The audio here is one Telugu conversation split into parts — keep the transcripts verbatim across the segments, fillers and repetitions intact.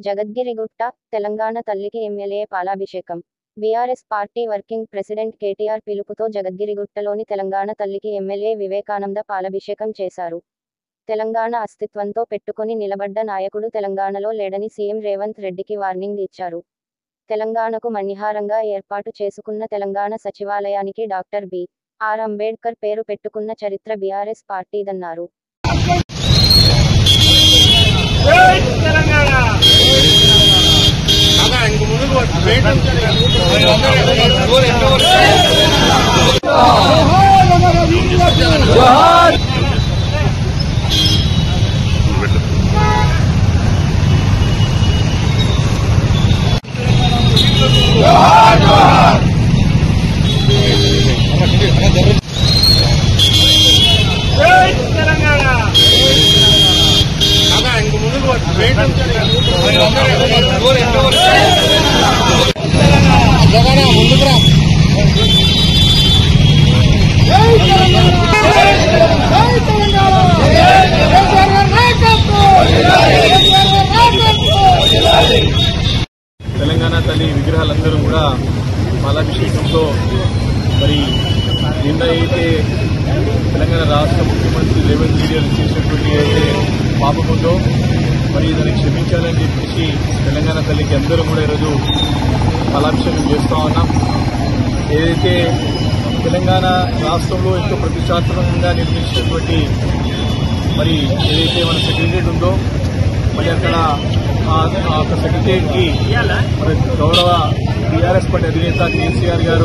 జగద్గిరిగుట్ట, తెలంగాణ తల్లికి ఎమ్మెల్యే పాలాభిషేకం. BRS party working president KTR పిలుపుతో జగద్గిరిగుట్టలోని తెలంగాణ తల్లికి ఎమ్మెల్యే వివేకానంద పాలాభిషేకం చేశారు. తెలంగాణ అస్తిత్వంతో పెట్టుకొని నిలబడ్డ నాయకుడు తెలంగాణలో లేడని సీఎం రేవంత్ రెడ్డికి వార్నింగ్ ఇచ్చారు. తెలంగాణకు మణిహారంగా ఏర్పాటు చేసుకున్న తెలంగాణ సచివాలయానికి డాక్టర్ బి ఆర్ అంబేడ్కర్ పేరు పెట్టుకున్న చరిత్ర బీఆర్ఎస్ పార్టీదన్నారు. తెలంగాణ తల్లి విగ్రహాలందరూ కూడా పాలాభిషేకంతో మరి నిన్న అయితే తెలంగాణ రాష్ట్ర ముఖ్యమంత్రి రేవంత్ రెడ్డి గారు చేసినటువంటి అయితే పాపం ఉందో మరి దాన్ని క్షమించాలని చెప్పేసి తెలంగాణ తల్లికి అందరూ కూడా ఈరోజు పాలాభిషేకం చేస్తూ ఉన్నాం. ఏదైతే తెలంగాణ రాష్ట్రంలో ఎంతో ప్రతిష్టాత్మకంగా నిర్మించినటువంటి మరి ఏదైతే మన సెక్రటరియట్ ఉందో మరి అక్కడ ఆ యొక్క సెక్రటరియట్ కి మరి గౌరవ టీఆర్ఎస్ పార్టీ అధినేత కేసీఆర్ గారు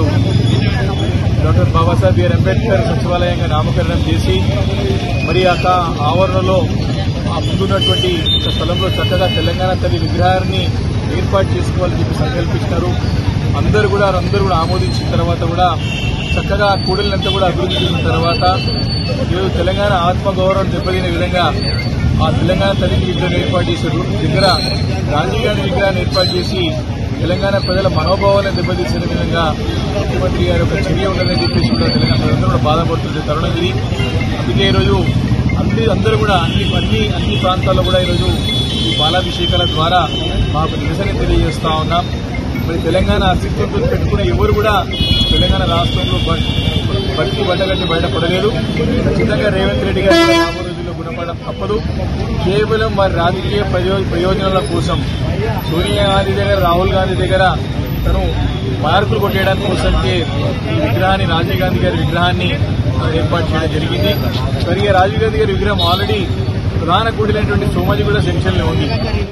డాక్టర్ బాబాసాహెబ్ బిఆర్ అంబేద్కర్ సచివాలయంగా నామకరణం చేసి మరి ఆ ఆవరణలో ఆ ముందున్నటువంటి స్థలంలో చక్కగా తెలంగాణ తల్లి విగ్రహాన్ని ఏర్పాటు చేసుకోవాలని చెప్పి సంకల్పించినారు. అందరూ కూడా అందరూ కూడా ఆమోదించిన తర్వాత కూడా చక్కగా కూడలినంతా కూడా అభివృద్ధి చేసిన తర్వాత ఈరోజు తెలంగాణ ఆత్మగౌరవం దెబ్బతిన విధంగా ఆ తెలంగాణ తల్లి విగ్రహం ఏర్పాటు చేశారు. దగ్గర గాంధీ గారి విగ్రహాన్ని ఏర్పాటు చేసి తెలంగాణ ప్రజల మనోభావాలను దెబ్బతీసిన విధంగా ముఖ్యమంత్రి గారి ఒక చర్య ఉన్నదని చెప్పేసి కూడా తెలంగాణ ప్రజలందరూ కూడా బాధపడుతుంది తరుణం ఇది. అందుకే ఈరోజు అన్ని అందరూ కూడా అన్ని అన్ని అన్ని ప్రాంతాల్లో కూడా ఈరోజు ఈ పాలాభిషేకాల ద్వారా మాకు నిరసన తెలియజేస్తా ఉన్నాం. మరి తెలంగాణ అస్తిత్వంతో పెట్టుకున్న ఎవరు కూడా తెలంగాణ రాష్ట్రంలో బట్టి బట్టగట్టి బయటపడలేదు. ఖచ్చితంగా రేవంత్ రెడ్డి గారి రాబో రోజుల్లో గుణపడడం తప్పదు. కేవలం వారి రాజకీయ ప్రయోజనాల కోసం సోనియా గాంధీ దగ్గర రాహుల్ గాంధీ దగ్గర తను మార్కులు కొట్టేయడానికి కోసంకే ఈ విగ్రహాన్ని రాజీవ్ గాంధీ గారి విగ్రహాన్ని ఏర్పాటు చేయడం జరిగింది. మరి రాజీవ్ గాంధీ గారి విగ్రహం ఆల్రెడీ ప్రధాన కూడినటువంటి సోమాజిగూడ సెక్షన్లో ఉంది.